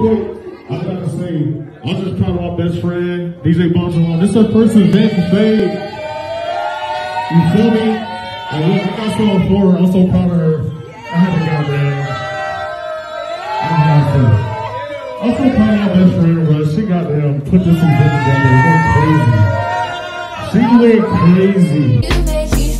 quick, I gotta say, I'm just proud of my best friend, DJ Bonjour. This is her first event in Fade. You feel me? And look, I got so for her. I'm so proud of her. I haven't got there. I'm so proud of my best friend, bro. She got them, put this event together. It went crazy. She went crazy.